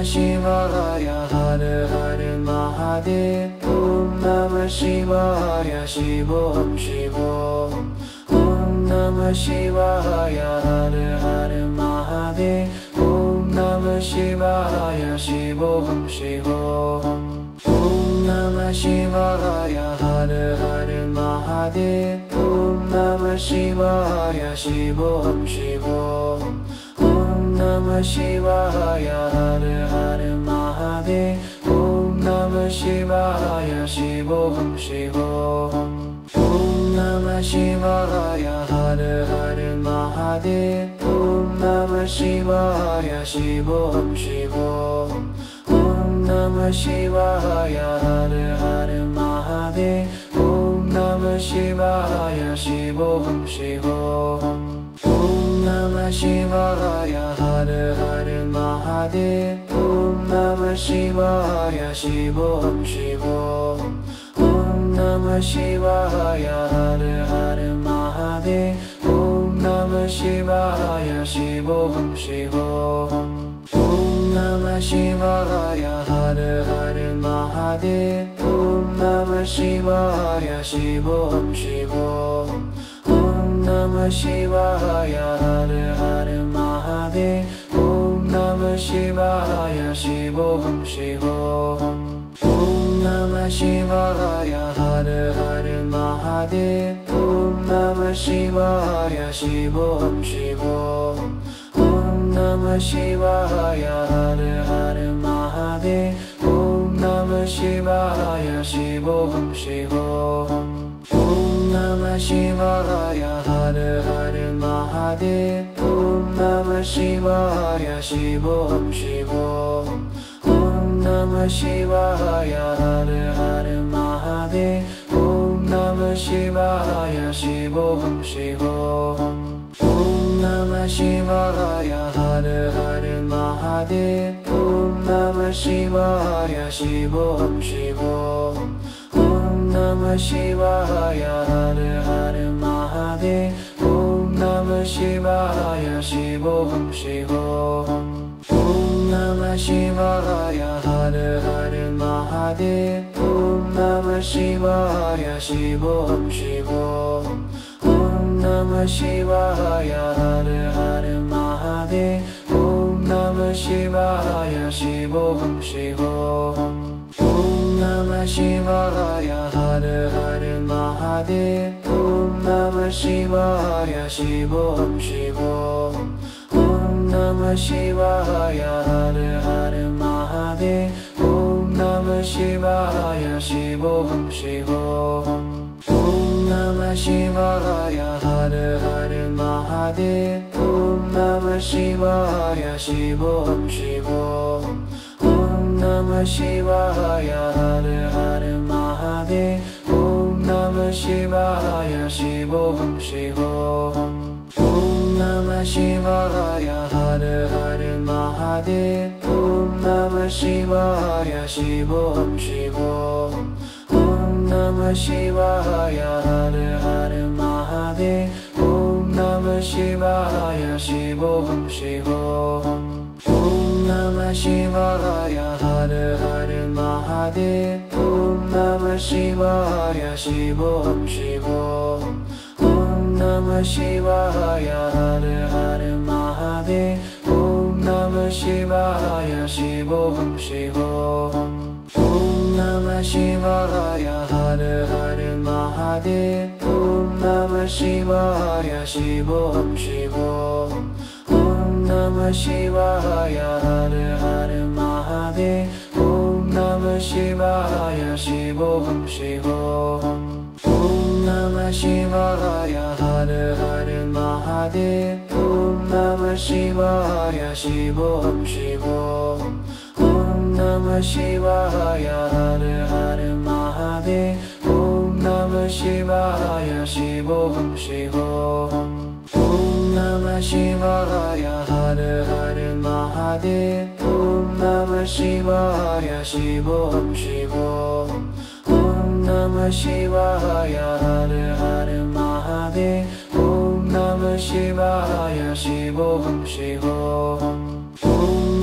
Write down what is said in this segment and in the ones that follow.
Shivaya Hare Hare Mahadev Om Namah Shivaya Shivoham Shivoham Om Namah Shivaya Hare Hare Mahadev Om Namah Shivaya Shivoham Shivoham Om Namah Shivaya Hare Hare Mahadev Om Namah Shivaya Shivoham Shivoham Om Namah Shivaya Hare Hare Mahadev Om Namah Shivaya Shivoham Shivoham Om Namah Shivaya Hare Hare Mahadev Om Namah Shivaya Shivoham Shivoham Om Namah Shivaya Hare Hare Mahadev Om Namah Shivaya Shivoham Shivoham Om Namah Shivaya Hare Hare Mahadev Om Namah Shivaya Shivoham Shivoham Om Namah Shivaya Hare Hare Mahadev Om Namah Shivaya Shivoham Shivoham Om Namah Shivaya Hare Hare Mahadev Om Namah Shivaya Shivoham Shivoham Om Namah Shivaya Hare Hare Mahadev Om Namah Shivaya Shivoham Shivoham Om Namah Shivaya Hare Hare Mahadev Om Namah Shivaya Shivoham Shivoham Om Namah Shivaya Hare Hare Mahadev Om Namah Shivaya Shivoham Shivoham Om Namah Shivaya Hare Hare Mahadev Om Namah Shivaya Shivoham Shivoham Om Namah Shivaya Hare Hare Mahadev Om Namah Shivaya Shivoham Shivoham Om Namah Shivaya Hare Hare Mahadev Om Namah Shivaya Shivoham Shivoham Om Namah Shivaya Hare Hare Mahadev Om Namah Shivaya Shivoham Shivoham Om Namah Shivaya Hare Hare Mahadev Om Namah Shivaya Shivoham Shivoham Om Namah Shivaya Hare Hare Mahadev Om Namah Shivaya Shivoham Shivoham Om Namah Shivaya Hare Hare Mahadev Om Namah Shivaya Shivoham Shivoham Om Namah Shivaya Hare Hare Mahadev Om Namah Shivaya Shivoham Shivoham Om Namah Shivaya Hare Hare Mahadev Om Namah Shivaya Shivoham Shivoham Om Namah Shivaya Hare Hare Mahadev Om Namah Shivaya Shivoham Shivoham Om Namah Shivaya Hare Hare Mahadev Om Namah Shivaya Shivoham Shivoham Om Namah Shivaya Hare Hare Mahadev Om Namah Shivaya Shivoham Shivoham Om Namah Shivaya Hare Hare Mahadev Om Namah Shivaya Shivoham Shivoham Om Namah Shivaya Hare Hare Mahadev Om Namah Shivaya Shivoham Shivoham Om Namah Shivaya Hare Hare Mahadev Om Namah Shivaya Shivoham Shivoham Om Namah Shivaya Hare Hare Mahadev Om Namah Shivaya Shivoham Shivoham Om Namah Shivaya Hare Hare Mahadev Om Namah Shivaya Shivoham Shivoham Om Namah Shivaya Hare Hare Mahadev Om Namah Shivaya Shivoham Shivoham Om Namah Shivaya Hare Hare Mahadev Om Namah Shivaya Shivoham Shivoham Om Namah Shivaya Hare Hare Mahadev Om Namah Shivaya Shivoham Shivoham Om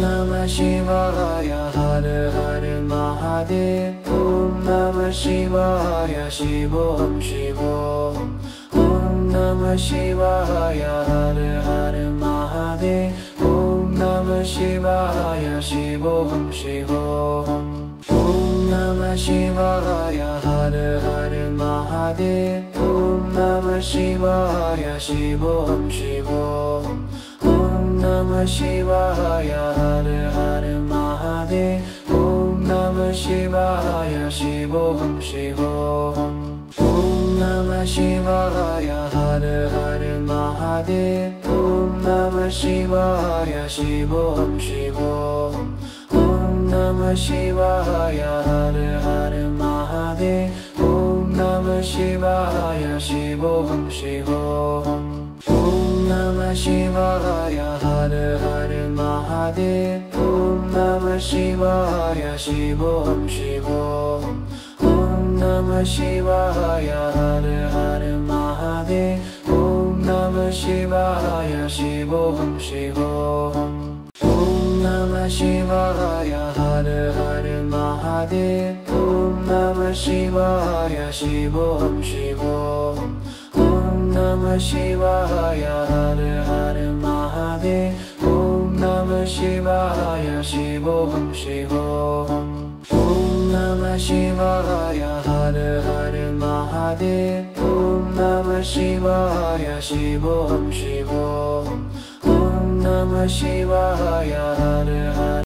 Namah Shivaya, Hare Hare Mahadev. Om Namah Shivaya, Shivom Shivom. Om Namah Shivaya, Hare Hare Mahadev. Om Namah Shivaya, Shivom Shivom. Om Namah Shivaya, Hare Hare Mahadev. Om Namah Shivaya, Shivom Shivom. Om Namah Shivaya, Hare Hare Mahadev. Om Namah Shivaya, Shivom Shivom. Om Namah Shivaya, Hare Hare Mahadev. Om Namah Shivaya, Shivom Shivom. Om Namah Shivaya, Hare Hare Mahadev. Om Namah Shivaya, Shivom Shivom. Om Namah Shivaya, Hare Hare Mahadev. Om Namah Shivaya, Shivom Shivom. Om Namah Shivaya, Hare Hare Mahadev. Om Namah Shivaya, Shivom Shivom. Om Namah Shivaya, Hare Hare Mahadev. Om Namah Shivaya, Shivom Shivom. Om Namah Shivaya, Hare Hare Mahadev. Om Namah Shivaya, Shivom Shivom. Om Namah Shivaya, Hare Hare Mahadev. Om Namah Shivaya, Shivom Shivom. Om Namah Shivaya, Hare Hare